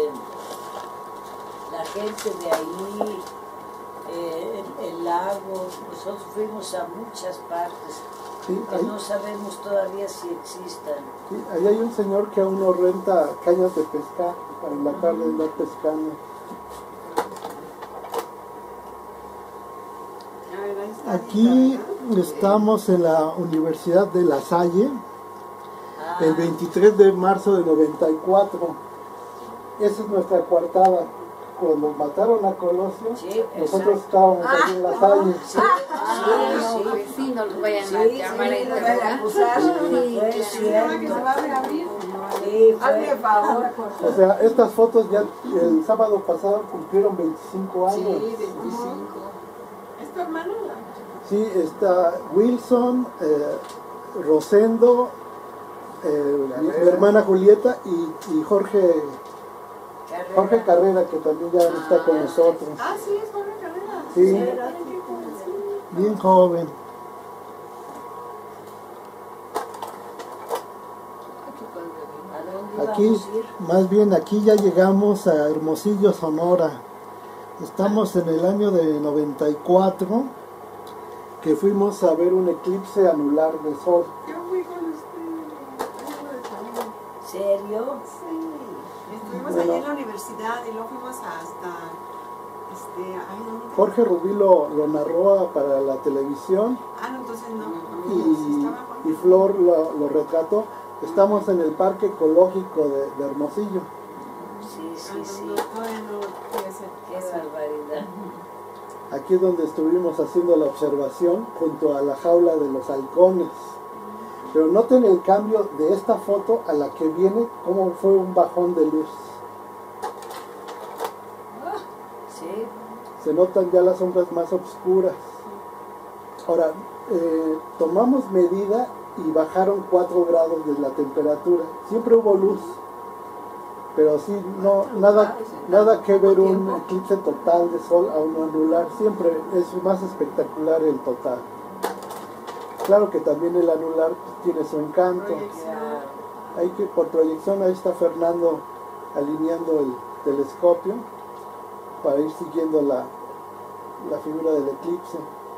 la gente de ahí, el lago, nosotros fuimos a muchas partes Sí, que ahí, no sabemos todavía si existan. sí, ahí hay un señor que aún nos renta cañas de pescar para en la tarde andar pescando. Aquí estamos en la Universidad de La Salle, el 23 de marzo de 94. Esa es nuestra coartada. Cuando mataron a Colosio, Sí, nosotros estábamos aquí en La Salle. No, pues sí, no los vayan a llamar a interrogar. Fue Se cierto. va a reabrir. Sí, Hazme fue. favor. O sea, estas fotos ya el sábado pasado cumplieron 25 años. Sí, 25. ¿Es tu hermano? Sí, está Wilson, Rosendo, mi hermana Julieta y Jorge Carrera, que también ya está con nosotros. Ah, sí, es Jorge Carrera. Sí, bien joven. ¿A dónde Aquí, íbamos a ir? más bien aquí ya llegamos a Hermosillo, Sonora. Estamos en el año de 94, que fuimos a ver un eclipse anular de sol. Yo fui con usted. ¿Serio? Sí. Estuvimos Bueno. allí en la universidad y luego fuimos hasta. Ay, ¿dónde? Jorge Rubí lo narró para la televisión Ah, no, entonces no. Sí, estaba y Flor lo retrató. Estamos en el Parque Ecológico de Hermosillo. Sí, sí, No, sí. todavía no puede ser. Qué barbaridad. Aquí es donde estuvimos haciendo la observación junto a la jaula de los halcones. Pero noten el cambio de esta foto a la que viene, cómo fue un bajón de luz. Sí. Se notan ya las sombras más oscuras. Ahora, tomamos medida y bajaron 4 grados de la temperatura. Siempre hubo luz, pero sí, nada que ver un eclipse total de sol a uno anular. Siempre es más espectacular el total. Claro que también el anular tiene su encanto. Hay que, por proyección, ahí está Fernando alineando el telescopio para ir siguiendo la figura del eclipse.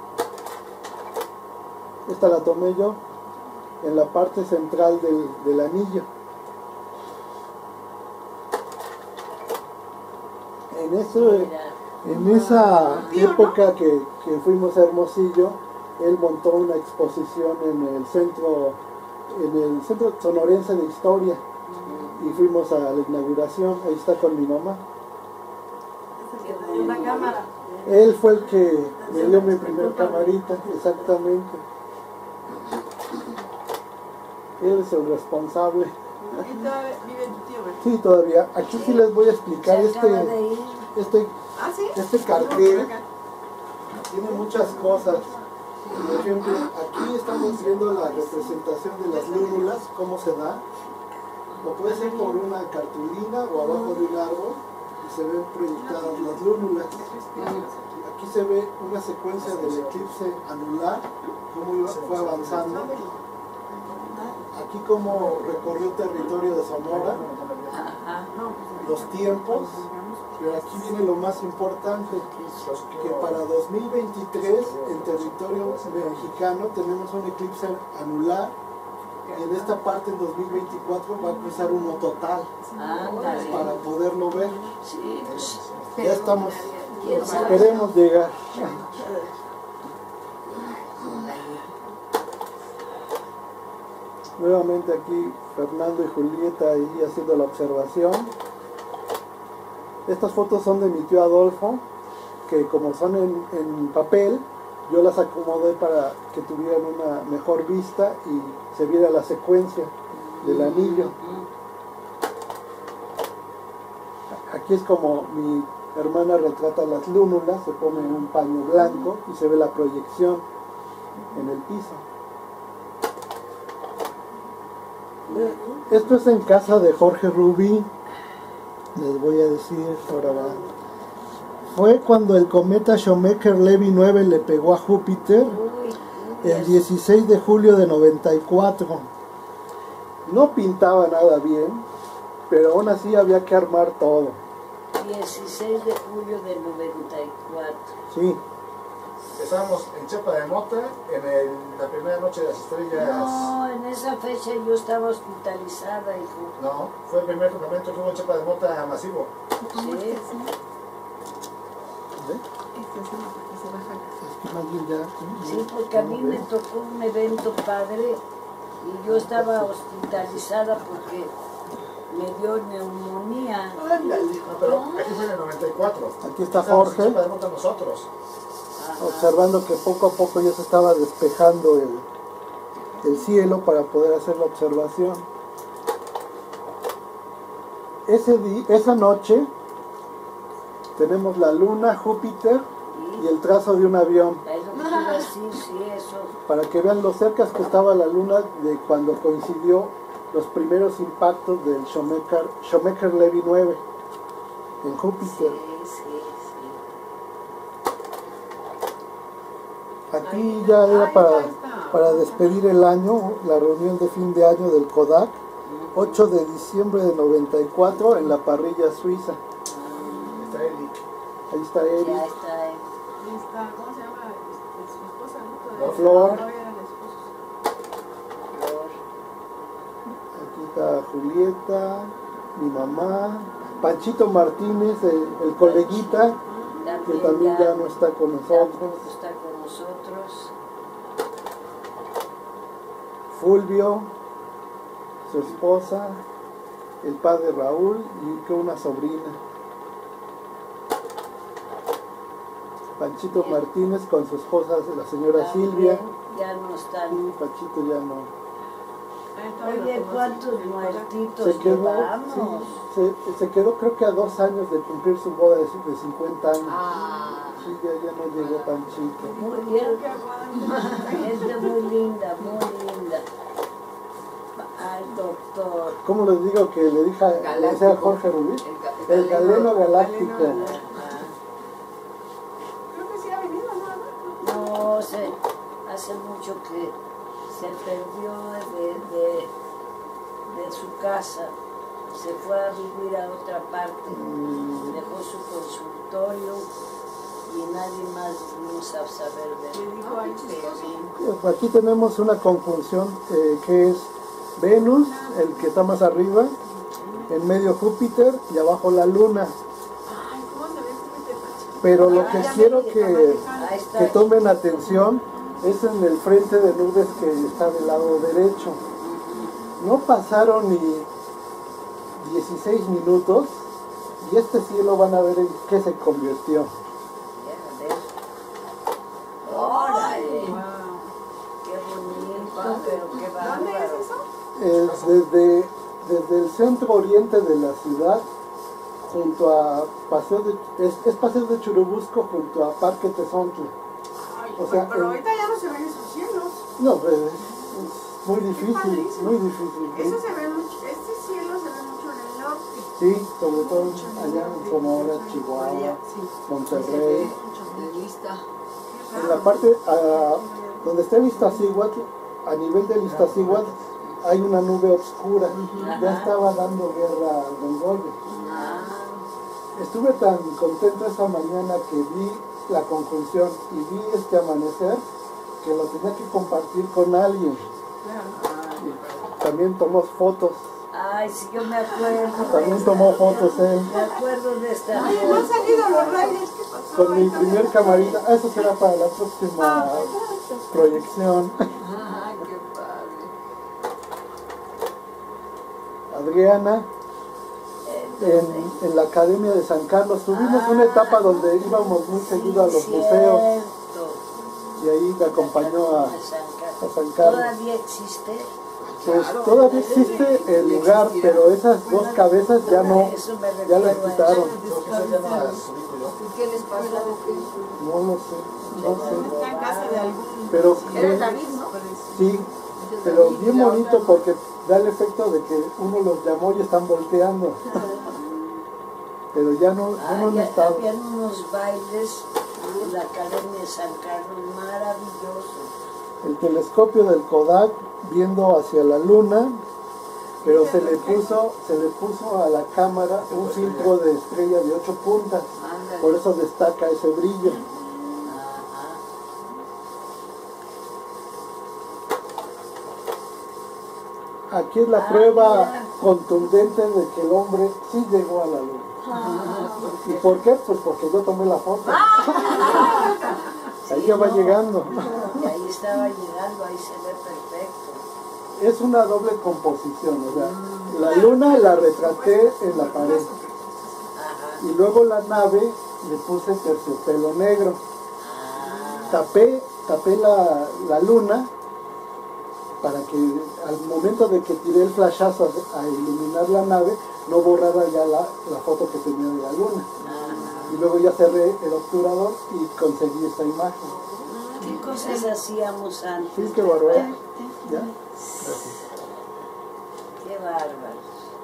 Esta la tomé yo en la parte central del anillo. En esa época que fuimos a Hermosillo, él montó una exposición en el centro sonorense de historia y fuimos a la inauguración. Ahí está con mi mamá. Una cámara. Él fue el que me dio mi primer camarita, exactamente. Él es el responsable. ¿Y todavía vive tu tío, verdad? Sí, todavía. Aquí sí les voy a explicar Se acaba de ir. Ah, sí. este cartel. Tiene muchas cosas. Por ejemplo, aquí estamos viendo la representación de las lúnulas, cómo se da. O puede ser por una cartulina o abajo de un árbol y se ven proyectadas las lúnulas. Aquí se ve una secuencia del eclipse anular, cómo fue avanzando. Aquí cómo recorrió territorio de Sonora, los tiempos. Pero aquí viene lo más importante, que para 2023 en territorio mexicano tenemos un eclipse anular y en esta parte en 2024 va a cruzar uno total para poderlo ver. Sí, pues, Ya estamos, quién sabe. esperemos llegar. Nuevamente aquí Fernando y Julieta ahí haciendo la observación. Estas fotos son de mi tío Adolfo, que como son en papel, yo las acomodé para que tuvieran una mejor vista y se viera la secuencia del anillo. Aquí es como mi hermana retrata las lúnulas, se pone un paño blanco y se ve la proyección en el piso. Esto es en casa de Jorge Rubí. Les voy a decir, ahora va. Fue cuando el cometa Shoemaker-Levy 9 le pegó a Júpiter el 16 de julio de 94. No pintaba nada bien, pero aún así había que armar todo. 16 de julio del 94. Sí, Estábamos en Chepa de Mota, la primera noche de las estrellas. No, en esa fecha yo estaba hospitalizada, hijo. No, fue el primer campamento que hubo en Chepa de Mota masivo. Sí. ¿ve? Este es uno porque se baja. Es que más bien ya... Sí, porque a mí me tocó un evento padre y yo estaba hospitalizada porque me dio neumonía. Ándale. No, pero aquí fue en el 94. Aquí está Jorge, Con nosotros. observando que poco a poco ya se estaba despejando el cielo para poder hacer la observación. Esa noche tenemos la luna, Júpiter y el trazo de un avión, Es lo que te iba a decir, sí, eso. para que vean lo cerca que estaba la luna de cuando coincidió los primeros impactos del Shoemaker-Levy 9 en Júpiter. Sí. Aquí ya era para despedir el año, la reunión de fin de año del Kodak, 8 de diciembre de 94 en la parrilla suiza. Está Eli. Ahí está Eric, Ya está. Ahí está, ¿cómo se llama? Su esposa, ¿no? La Flor. Todavía era el esposo. aquí está Julieta, mi mamá, Panchito Martínez, el coleguita, que también ya no está con nosotros, Tampoco está con nosotros. Fulvio, su esposa, el padre Raúl y que una sobrina. Panchito Martínez con su esposa, la señora También Silvia. ya no están. Y Panchito ya no. Ahí estaba Oye, la ¿cuántos famosa- muertitos Se quedó, llevamos? sí, se quedó creo que a 2 años de cumplir su boda de 50 años. Ah, Sí, ya no llegó Panchito. Muy bien. Qué aguante. Gente muy linda, muy linda. Ay, doctor. ¿Cómo les digo que le dije a Jorge Rubí? El galeno galáctico. Creo que sí ha venido, ¿no? No sé, hace mucho que se perdió de su casa, se fue a vivir a otra parte, dejó su consultorio y nadie más vimos a saber de él. Le dijo ahí chistoso. Aquí tenemos una conjunción que es Venus, el que está más arriba, en medio Júpiter y abajo la Luna. Ay, ¿cómo se ve Júpiter, Pachi? Pero lo que ya quiero vi, Ahí está. que tomen atención es en el frente de nubes que está del lado derecho. No pasaron ni 16 minutos y este cielo van a ver en qué se convirtió. ¡Órale! Wow. ¡Qué bonito, pero qué ¿Dónde es bárbaro! eso? Desde el centro oriente de la ciudad, junto a es Paseo de Churubusco, junto a Parque Tezontle. Ay, O sea, pero ahorita ya no se ven esos cielos. No, pues, es muy difícil, padrísimo. muy difícil. Eso se ve mucho, este cielo se ve mucho en el norte. Sí, sobre todo allá en Sonora, Chihuahua, Monterrey. de vista. En la parte donde está el Iztaccíhuatl, a nivel del Iztaccíhuatl, hay una nube oscura. Ya estaba dando guerra al Mongolia. Ah, Estuve tan contento esta mañana que vi la conjunción y vi este amanecer que lo tenía que compartir con alguien. Claro. También tomó fotos. ay, sí, yo me acuerdo. También tomó fotos él. Me acuerdo de esta Ay, no han salido los raiders. ¿Qué pasó? Con mi primer camarita. Eso será para la próxima proyección. Ah, qué padre. Adriana, en la Academia de San Carlos, tuvimos una etapa donde íbamos muy seguido a los museos y ahí me acompañó a San Carlos. ¿Todavía existe? Pues todavía existe el lugar, pero esas dos cabezas ya no, Eso me ya las recuerda quitaron. ¿Y qué les pasó? No lo sé, no sé. Está en casa de algún. Pero Era David, ¿no? sí, pero bien bonito porque da el efecto de que uno los llamó y están volteando. Pero ya no han estado. Habían unos bailes en la Academia de San Carlos maravillosos. El telescopio del Kodak viendo hacia la luna, pero se le puso a la cámara un filtro de estrella de 8 puntas, por eso destaca ese brillo. Aquí es la prueba contundente de que el hombre sí llegó a la luna. ¿Y por qué? Pues porque yo tomé la foto. Ahí ya va llegando. Y ahí estaba llegando, ahí se ve perfecto. Es una doble composición, o sea, la luna la retraté en la pared. Ajá. Y luego la nave le puse terciopelo negro. Tapé la luna para que al momento de que tiré el flashazo a iluminar la nave, no borrara ya la foto que tenía de la luna. Y luego ya cerré el obturador y conseguí esta imagen. ¿Qué cosas hacíamos antes? Sí, qué bárbaro. ¿Ya? Qué bárbaro.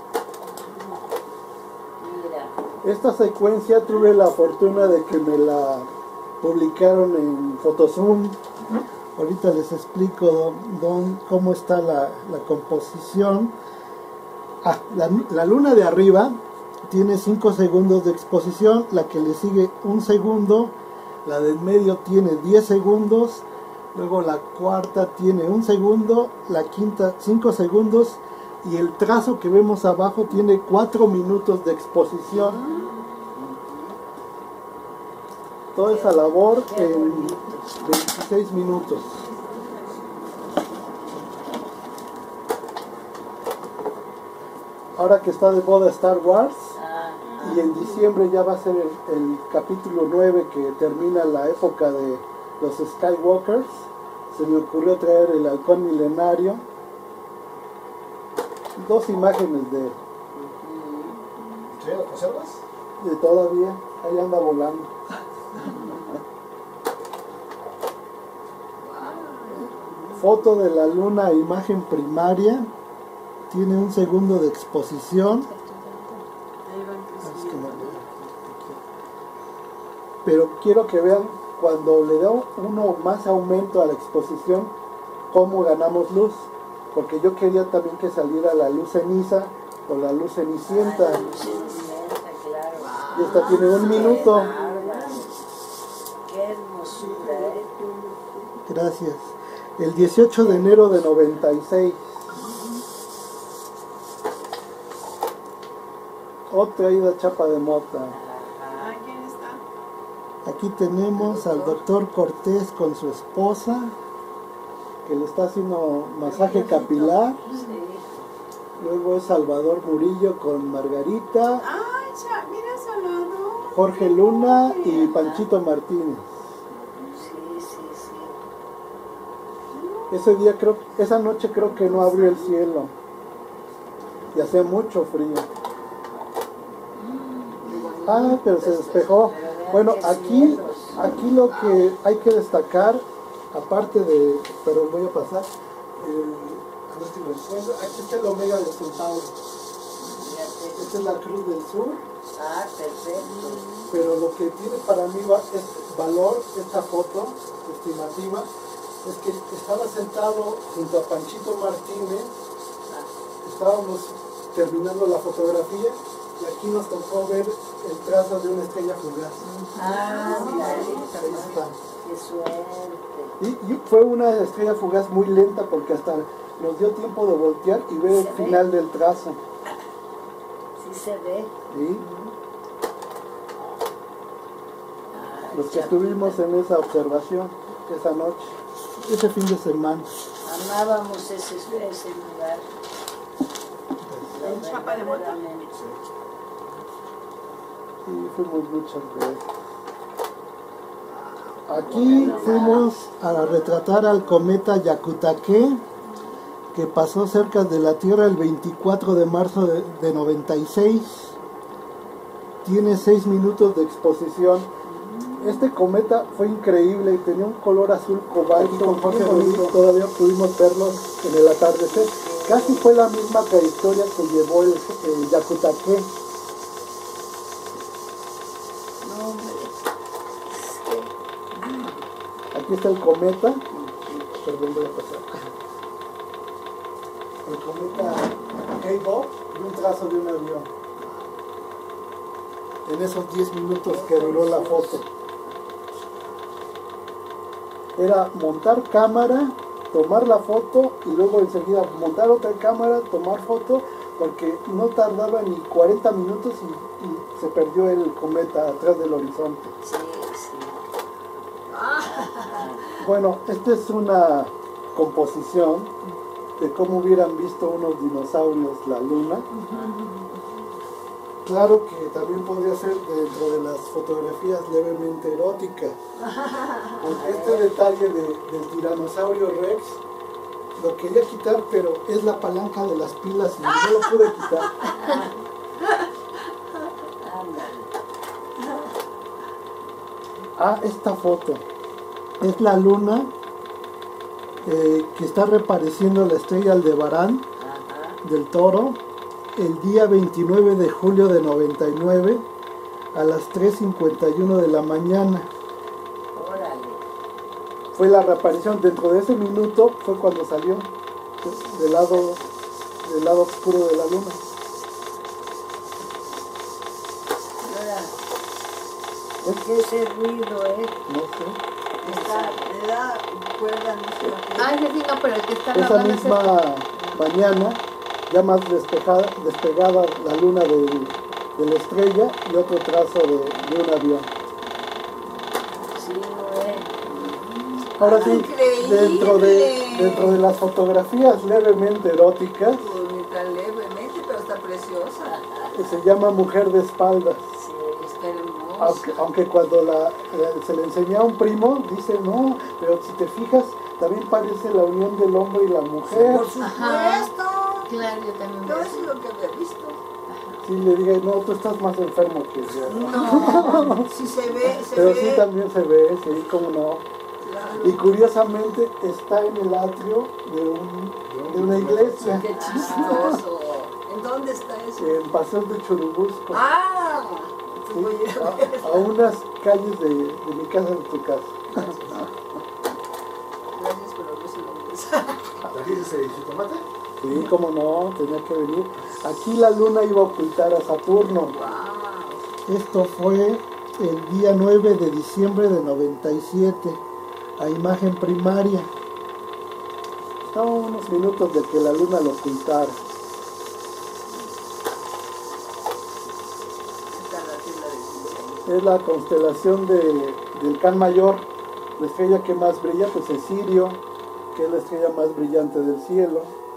Mira. Esta secuencia tuve la fortuna de que me la publicaron en Photozoom. Ahorita les explico cómo está la composición. La luna de arriba tiene 5 segundos de exposición, la que le sigue 1 segundo, la del medio tiene 10 segundos, luego la cuarta tiene 1 segundo, la quinta 5 segundos y el trazo que vemos abajo tiene 4 minutos de exposición. Toda esa labor en 26 minutos. Ahora que está de moda Star Wars, y en diciembre ya va a ser el capítulo 9 que termina la época de los Skywalkers, se me ocurrió traer el halcón milenario, 2 imágenes de él. ¿Sí? ¿Lo conservas? De todavía, ahí anda volando. Foto de la luna, imagen primaria, tiene 1 segundo de exposición. Pero quiero que vean cuando le da uno más aumento a la exposición, cómo ganamos luz, porque yo quería también que saliera la luz ceniza o la luz cenicienta. La luz cenicienta, claro. Y esta tiene 1 minuto. Qué hermosura, ¿eh? Gracias. El 18 de enero de 96. Otra ida chapa de mota. Ah, ¿quién está? Aquí tenemos al doctor Cortés con su esposa, que le está haciendo masaje capilar. Luego es Salvador Murillo con Margarita, Ay, mira Salvador. Jorge Luna y Panchito Martínez. Sí, sí, sí. Esa noche creo que no abrió el cielo y hacía mucho frío. Ah, pero se despejó. Bueno, aquí lo que hay que destacar, aparte de, pero voy a pasar, a ver si lo encuentro. Aquí está el Omega de Centauro. Esta es la Cruz del Sur. Ah, perfecto. Pero lo que tiene para mí es valor esta foto estimativa, es que estaba sentado junto a Panchito Martínez, estábamos terminando la fotografía y aquí nos tocó ver el trazo de una estrella fugaz. Ah, mira, Ahí está. qué suerte. Y fue una estrella fugaz muy lenta porque hasta nos dio tiempo de voltear y ver el final del trazo. Sí se ve. ¿Sí? Los que estuvimos en esa observación esa noche, ese fin de semana. Amábamos ese lugar. ¿En Chapa de Mota? Verdaderamente. Sí, fuimos muchas veces. Aquí fuimos a retratar al cometa Hyakutake, que pasó cerca de la Tierra el 24 de marzo de 96. Tiene 6 minutos de exposición. Este cometa fue increíble y tenía un color azul cobalto, muy bonito. Todavía pudimos verlo en el atardecer. Casi fue la misma trayectoria que llevó el Hyakutake. No, hombre. Aquí está el cometa. Perdón, voy a pasar. El cometa K-Bob y un trazo de un avión. En esos 10 minutos que duró la foto. Era montar cámara, tomar la foto y luego enseguida montar otra cámara, tomar foto, porque no tardaba ni 40 minutos y se perdió el cometa atrás del horizonte. Sí, sí. Bueno, esta es una composición de cómo hubieran visto unos dinosaurios la luna. Claro que también podría ser dentro de las fotografías levemente eróticas. Porque este detalle del tiranosaurio Rex lo quería quitar, pero es la palanca de las pilas y no lo pude quitar. Ah, esta foto es la luna que está reapareciendo la estrella Aldebarán del Toro el día 29 de julio de 99 a las 3:51 de la mañana. Órale. Fue la reaparición. Dentro de ese minuto fue cuando salió del lado oscuro de la luna. ¿Por qué ese ruido, No sé. Le da cuerda, no sé. Ah, ese sí, no, pero el que está Esa hablando es misma mañana, ya más despegada la luna de la estrella y otro trazo de un avión. Sí, Noé. Ahora sí, Increíble. dentro de las fotografías levemente eróticas, Pues ni tan levemente, pero está preciosa. se llama Mujer de espaldas. Sí. Está hermosa. Aunque cuando se le enseñó a un primo, dice, no, pero si te fijas, también parece la unión del hombre y la mujer. Por supuesto. claro, yo también Todo veo eso es lo que había visto. Sí, le dije, no, tú estás más enfermo que yo. No, si se ve, Pero sí también se ve, sí, cómo no. Claro. Y curiosamente está en el atrio de una iglesia, Qué chistoso. ¿En dónde está eso? en Paseo de Churubusco, Ah, sí, voy a ir a ver. a unas calles de mi casa, de tu casa. Gracias por los nombres. ¿Trajiste ese jitomate? Sí, cómo no, tenía que venir. Aquí la luna iba a ocultar a Saturno. Wow. Esto fue el día 9 de diciembre de 97, a imagen primaria. Estaba a unos minutos de que la luna lo ocultara. Está la tienda de ciencia. Es la constelación del Can Mayor. La estrella que más brilla pues es Sirio, que es la estrella más brillante del cielo.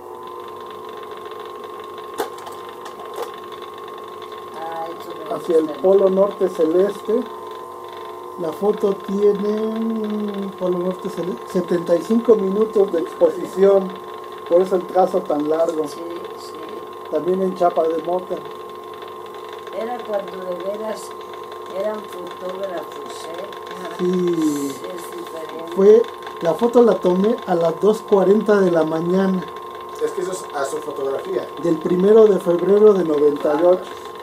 Ah, eso me Hacia el gusta. polo norte celeste. La foto tiene polo norte celeste, 75 minutos de exposición, por eso el trazo tan largo. Sí, sí. También en chapa de mota. Era cuando de veras eran fotógrafos, ¿eh? Sí, Es diferente. fue, la foto la tomé a las 2:40 de la mañana, Es que eso es astrofotografía. del 1 de febrero de 98.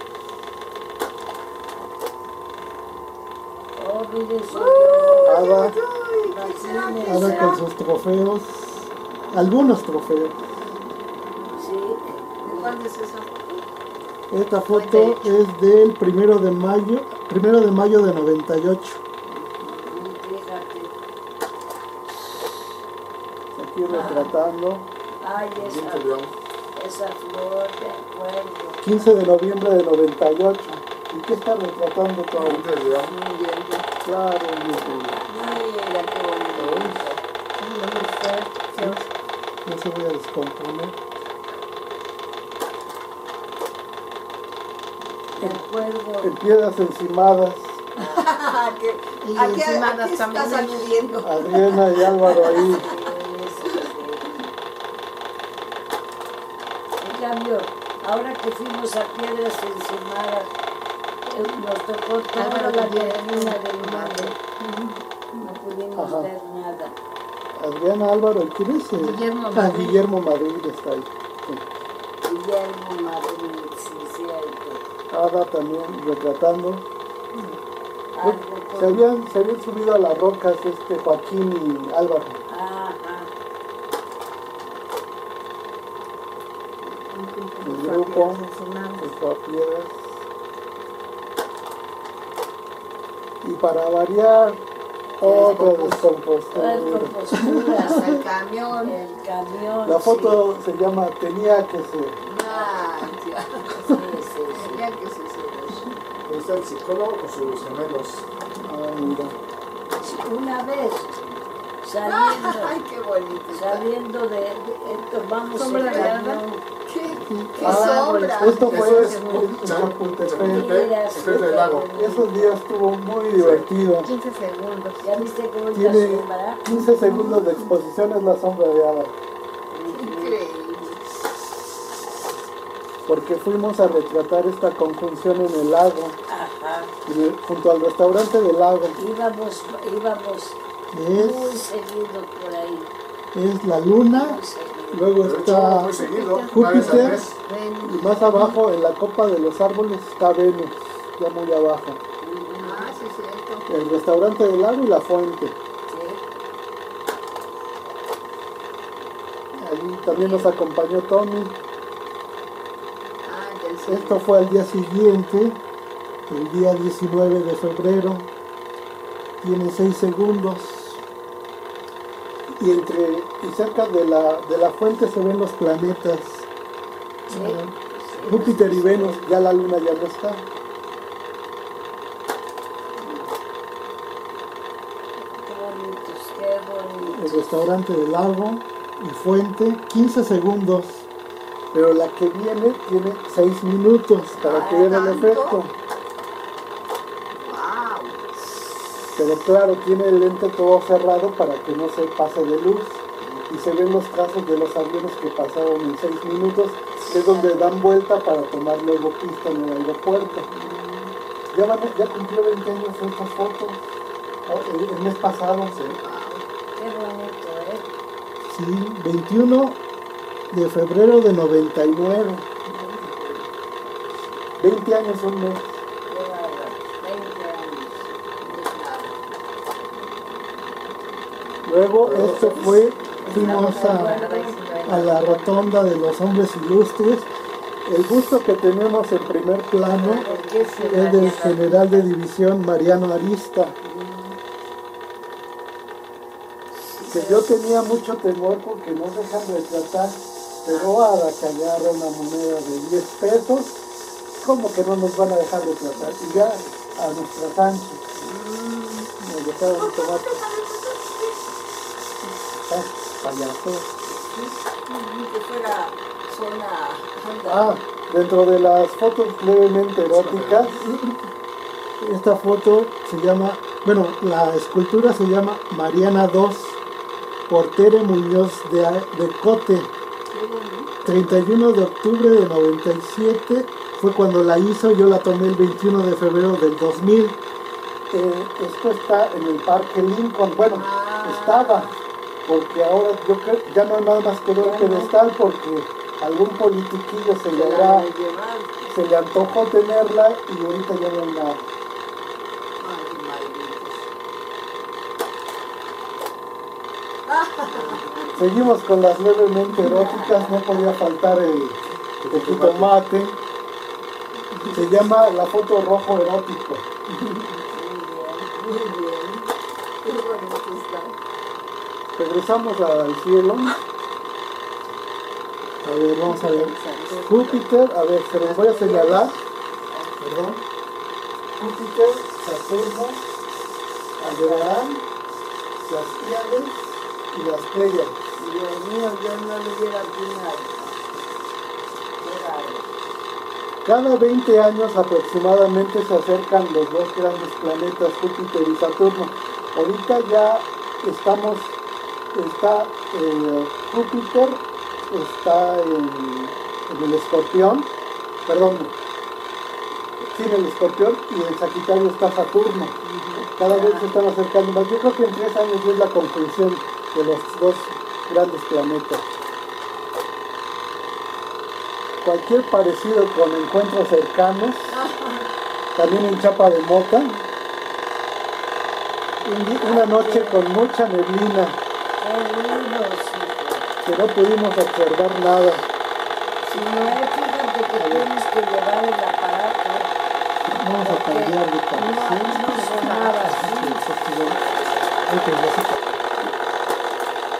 Oh, mire, soy yo. Ada, ¿Qué será? ¿Qué Ada será? con sus trofeos, algunos trofeos. Sí. ¿De cuándo es esa foto? Esta foto es del 1 de mayo de 98. Fíjate. Aquí retratando. Ay, Viento león. esa flor, de acuerdo. 15 de noviembre de 98. ¿Y qué está retratando todo? Viento león. Muy bien. Claro, YouTube. Mira qué bonito. No se voy a descomponer. De acuerdo. En piedras encimadas, Y Aquí encima está también. sacudiendo. Adriana y Álvaro ahí. En cambio, ahora que fuimos a Piedras Encimadas, nos tocó toda Álvaro la también. neblina del mundo. No pudimos Ajá. ver nada. Adriana, Álvaro, ¿y quién es? Guillermo Ah, Madrid. Guillermo Madrid está ahí. Sí. Guillermo Madrid, sí, cierto. Ada también retratando. Algo Se con... habían subido a las rocas Joaquín y Álvaro. Ajá. El grupo que fue a piedras. Y para variar, otra descompostura. Posturas, El camión. el camión. La foto sí. se llama Tenía que ser. Ah, ya. Sí, sí, sí. Ya que se celebra. ¿Dónde está el psicólogo con sus gemelos? Ah, mira. Una vez, saliendo, Ay, qué bonito. saliendo tomamos Sombra el de Alba. camión. Qué Ah, sombra. Esto fue Eso es en Chapultepec, Chapultepec. enfrente del lago. Esos días estuvo muy divertido. 15 segundos. ¿Ya viste cómo es la Tiene sombra? 15 segundos de exposición, es la sombra de Ada. Increíble. Porque fuimos a retratar esta conjunción en el lago, Ajá. junto al restaurante del lago. Íbamos muy Es, seguido por ahí. es la luna, Muy seguido. luego De hecho, está muy seguido, una vez al Júpiter, mes. y más abajo en la copa de los árboles está Venus, ya muy abajo. Ah, sí, cierto. El restaurante del lago y la fuente. Sí. Allí también nos acompañó Tony. Ah, del cielo. Esto fue al día siguiente, el día 19 de febrero. Tiene 6 segundos. Y cerca de la fuente se ven los planetas. Júpiter y Venus, ya la luna ya no está. Qué bonitos, qué bonitos. El restaurante del lago y fuente, 15 segundos. Pero la que viene tiene 6 minutos para que vean el ¿tanto? efecto. Wow. Pero claro, tiene el lente todo cerrado para que no se pase de luz. Y se ven los trazos de los aviones que pasaron en 6 minutos, que es donde dan vuelta para tomar luego pista en el aeropuerto. Ya cumplió 20 años estas fotos. El mes pasado, sí. Qué bonito, ¿eh? Sí, 21 de febrero de 99. 20 años un mes. Qué bárbaro. 20 años. Luego fuimos a la rotonda de los hombres ilustres. El busto que tenemos en primer plano es del general de división Mariano Arista. Que yo tenía mucho temor porque no dejan retratar, pero ahora que agarra una moneda de 10 pesos, como que no nos van a dejar retratar. Y ya a nuestras anchas nos dejaron tomar. Payaso. Ni que fuera zona. Ah, dentro de las fotos levemente eróticas, esta foto se llama, bueno, la escultura se llama Mariana II, por Tere Muñoz de Cote. 31 de octubre de 97 fue cuando la hizo, yo la tomé el 21 de febrero del 2000. Esto está en el Parque Lincoln, bueno, estaba, porque ahora yo creo ya no hay nada más que ver el pedestal porque algún politiquillo se le antojó tenerla y ahorita ya no hay nada. Seguimos con las levemente eróticas, no podía faltar el jitomate. Se llama la foto rojo erótico. Muy bien. Qué bonito está. Regresamos al cielo. A ver, vamos a ver. Júpiter, a ver, se los voy a señalar. Perdón. Júpiter, Saturno, Aldebarán, las Pleiades y las Pleiades. Dios mío, yo no le hubiera atinado. Qué bárbaro. Cada 20 años aproximadamente se acercan los dos grandes planetas, Júpiter y Saturno. Ahorita ya está Júpiter, está en el Escorpión, perdón, sí, en el Escorpión, y en Sagitario está Saturno. Cada vez se están acercando más. Yo creo que en 3 años es la conclusión de los dos grandes planetas. Cualquier parecido con encuentros cercanos, también en Chapa de Mota, una noche con mucha neblina, Qué lindos, hijos. que no pudimos observar nada. Si no es, fíjate que tienes que llevar el aparato. Vamos a cambiar de parecer. No sonaba así.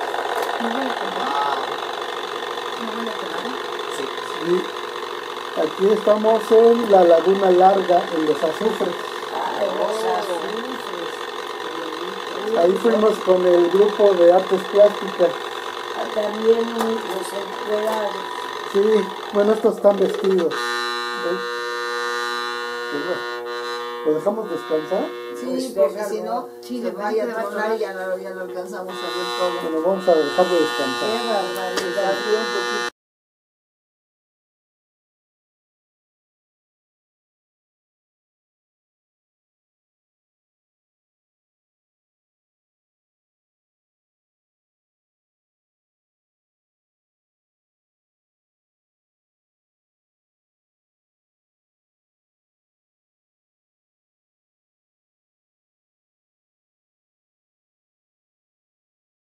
Y Aquí estamos en la Laguna Larga, en Los Azufres. Ay, los azufres. Ahí fuimos con el grupo de artes plásticas. También los empleados. Sí, bueno, estos están vestidos. ¿Ves? Pues bueno, ¿lo dejamos descansar? Sí, porque si no, se vaya a tronar y ya no alcanzamos a ver todo. Bueno, vamos a dejarlo descansar. Qué barbaridad.